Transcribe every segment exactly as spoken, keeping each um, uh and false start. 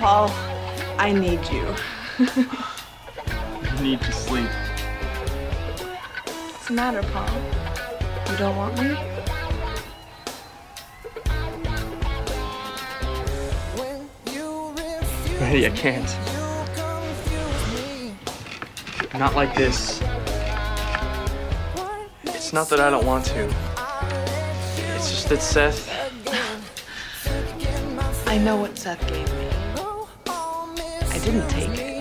Paul, I need you. I need to sleep. What's the matter, Paul? You don't want me? Betty, I can't. Not like this. It's not that I don't want to. It's just that Seth... I know what Seth gave me. I didn't take it.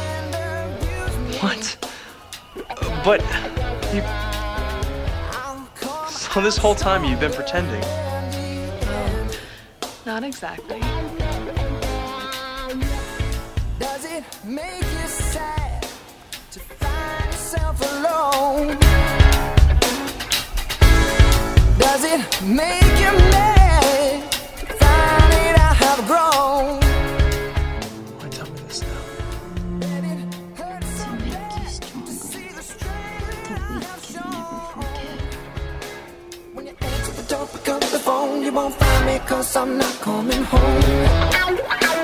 What? But... you... So this whole time you've been pretending. No, not exactly. Does it make you sad to find yourself alone? Does it make you mad to find it I have grown? Why tell me this now? That it hurts so To make you bad to stronger, see the strength that that we I have can never shown. forget. When you answer the door, pick up the phone. You won't find me 'cause I'm not coming home.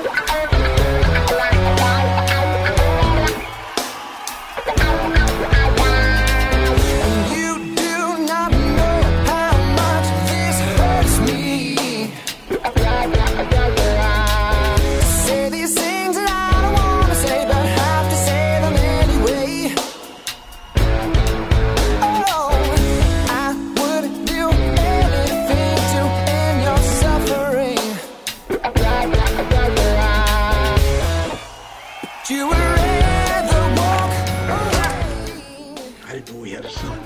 You would rather walk away. I didn't know we had a son.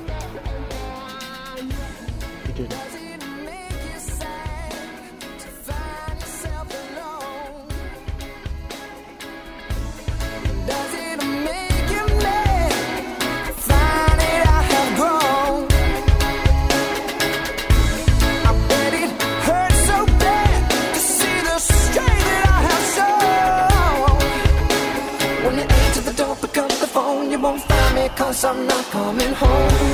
You didn't. Does it make you sad to find yourself alone? Does it make you mad to find it I have grown? I bet it hurts so bad to see the strength that I have shown. When you answer the door, pick up the phone. You won't find me 'cause I'm not coming home.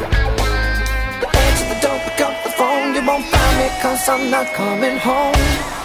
Answer the door, pick up the phone. You won't find me 'cause I'm not coming home.